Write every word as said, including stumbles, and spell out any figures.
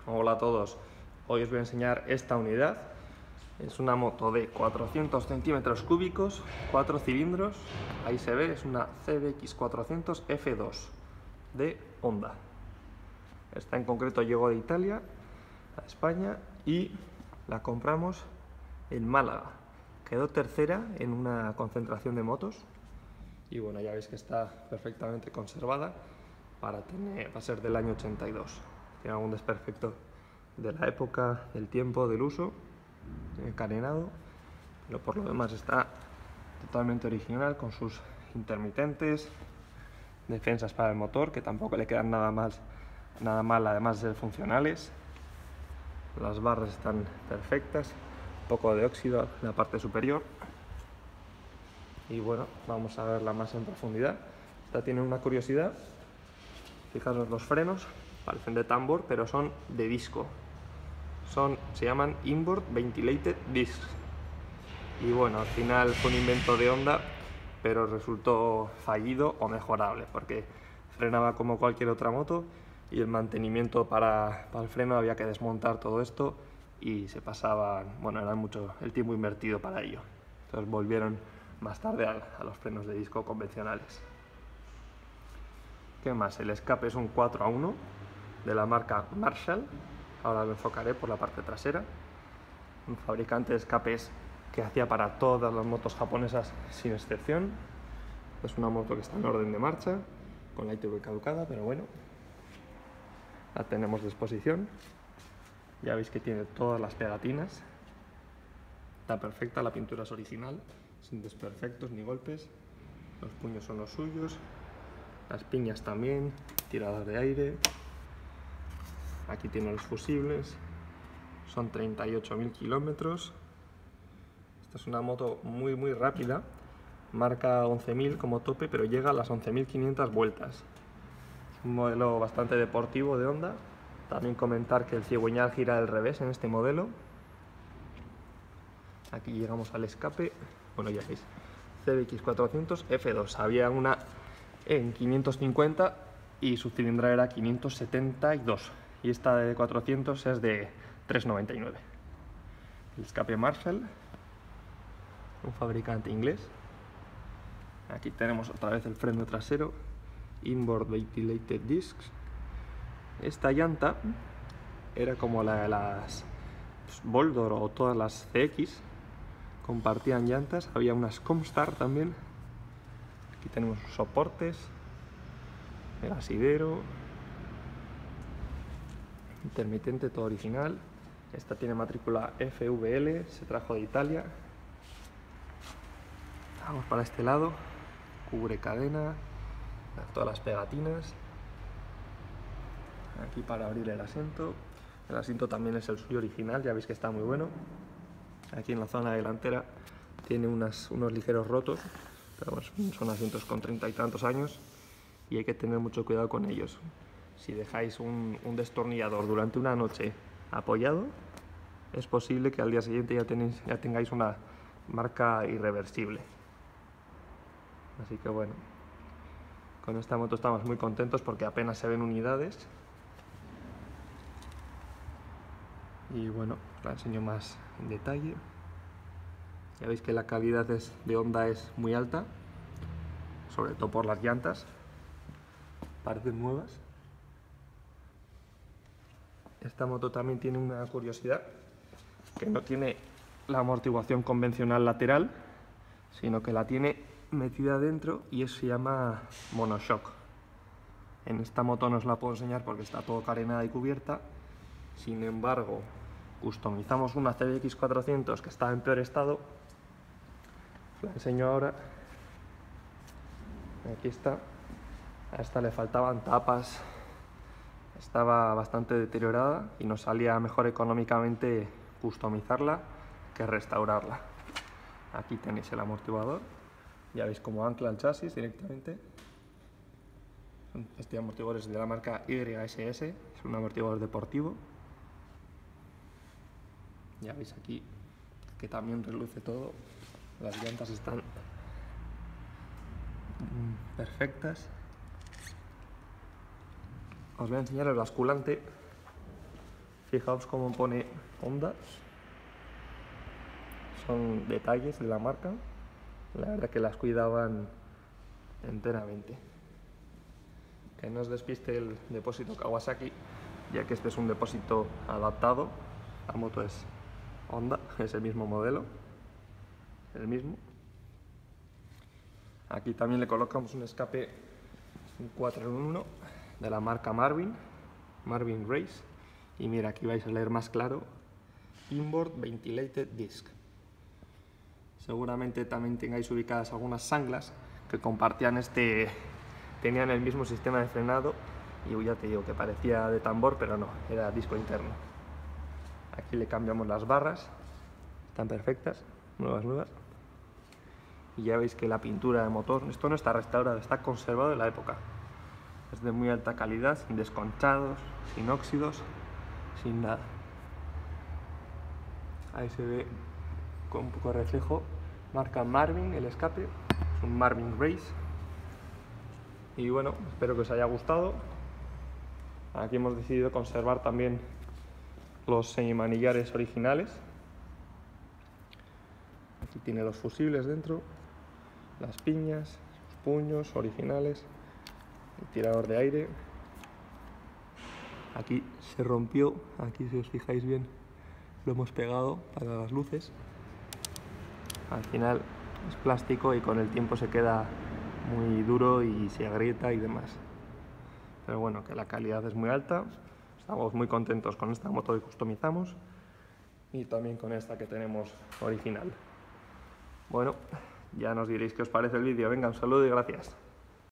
Hola a todos, hoy os voy a enseñar esta unidad. Es una moto de cuatrocientos centímetros cúbicos, cuatro cilindros, ahí se ve, es una C B X cuatrocientos F dos de Honda. Esta en concreto llegó de Italia a España y la compramos en Málaga. Quedó tercera en una concentración de motos y bueno, ya veis que está perfectamente conservada para, tener, para ser del año ochenta y dos. Tiene algún desperfecto de la época, del tiempo, del uso, tiene carenado, pero por lo demás está totalmente original con sus intermitentes, defensas para el motor que tampoco le quedan nada mal, nada mal además de ser funcionales. Las barras están perfectas, un poco de óxido en la parte superior. Y bueno, vamos a verla más en profundidad. Esta tiene una curiosidad, fijaros los frenos, parecen de tambor, pero son de disco. Son, se llaman Inboard Ventilated Discs. Y bueno, al final fue un invento de Honda, pero resultó fallido o mejorable, porque frenaba como cualquier otra moto y el mantenimiento para, para el freno había que desmontar todo esto y se pasaba, bueno, era mucho el tiempo invertido para ello. Entonces volvieron más tarde a, a los frenos de disco convencionales. ¿Qué más? El escape es un cuatro a uno de la marca Marshall. Ahora lo enfocaré por la parte trasera. Un fabricante de escapes que hacía para todas las motos japonesas sin excepción. Es una moto que está en orden de marcha, con la I T V caducada, pero bueno, la tenemos de exposición. Ya veis que tiene todas las pegatinas. Está perfecta, la pintura es original, sin desperfectos ni golpes. Los puños son los suyos. Las piñas también, tiradas de aire. Aquí tiene los fusibles. Son treinta y ocho mil kilómetros. Esta es una moto muy muy rápida. Marca once mil como tope, pero llega a las once mil quinientas vueltas. Es un modelo bastante deportivo de Honda. También comentar que el cigüeñal gira al revés en este modelo. Aquí llegamos al escape. Bueno, ya veis, C B X cuatrocientos F dos. Había una en quinientos cincuenta y su cilindrada era quinientos setenta y dos, y esta de cuatrocientos es de trescientos noventa y nueve. El escape Marshall, un fabricante inglés. Aquí tenemos otra vez el freno trasero, Inboard Ventilated Discs. Esta llanta era como la de las Boldor o todas las C X, compartían llantas. Había unas Comstar también. Aquí tenemos soportes, el asidero, intermitente, todo original. Esta tiene matrícula F V L, se trajo de Italia. Vamos para este lado, cubre cadena, todas las pegatinas. Aquí para abrir el asiento. El asiento también es el suyo original, ya veis que está muy bueno. Aquí en la zona delantera tiene unas, unos ligeros rotos, pero bueno, son asientos con treinta y tantos años y hay que tener mucho cuidado con ellos. Si dejáis un, un destornillador durante una noche apoyado, es posible que al día siguiente ya, tenéis, ya tengáis una marca irreversible. Así que bueno, con esta moto estamos muy contentos porque apenas se ven unidades. Y bueno, la enseño más en detalle. Ya veis que la calidad de Honda es muy alta, sobre todo por las llantas, parecen nuevas. Esta moto también tiene una curiosidad, que no tiene la amortiguación convencional lateral, sino que la tiene metida dentro y eso se llama monoshock. En esta moto no os la puedo enseñar porque está todo carenada y cubierta. Sin embargo, customizamos una C B X cuatrocientos que está en peor estado. Os la enseño ahora. Aquí está. A esta le faltaban tapas. Estaba bastante deteriorada y nos salía mejor económicamente customizarla que restaurarla. Aquí tenéis el amortiguador. Ya veis cómo ancla el chasis directamente. Este amortiguador es de la marca Y S S. Es un amortiguador deportivo. Ya veis aquí que también reluce todo. Las llantas están perfectas. Os voy a enseñar el basculante. Fijaos cómo pone Honda. Son detalles de la marca. La verdad que las cuidaban enteramente. Que no os despiste el depósito Kawasaki, ya que este es un depósito adaptado. La moto es Honda, es el mismo modelo, el mismo. Aquí también le colocamos un escape un cuatro en uno de la marca Marvin, Marvin Race. Y mira, aquí vais a leer más claro, Inboard Ventilated Disc. Seguramente también tengáis ubicadas algunas Sanglas que compartían este, tenían el mismo sistema de frenado, y ya te digo que parecía de tambor, pero no, era disco interno. Aquí le cambiamos las barras, están perfectas, nuevas, nuevas. Y ya veis que la pintura de motor, esto no está restaurado, está conservado de la época. Es de muy alta calidad, sin desconchados, sin óxidos, sin nada. Ahí se ve con un poco de reflejo, marca Marvin el escape, es un Marvin Race. Y bueno, espero que os haya gustado. Aquí hemos decidido conservar también los semimanillares originales. Aquí tiene los fusibles dentro, las piñas, los puños originales, el tirador de aire. Aquí se rompió, aquí si os fijáis bien lo hemos pegado para las luces. Al final es plástico y con el tiempo se queda muy duro y se agrieta y demás. Pero bueno, que la calidad es muy alta. Estamos muy contentos con esta moto que customizamos y también con esta que tenemos original. Bueno, ya nos diréis qué os parece el vídeo. Venga, un saludo y gracias.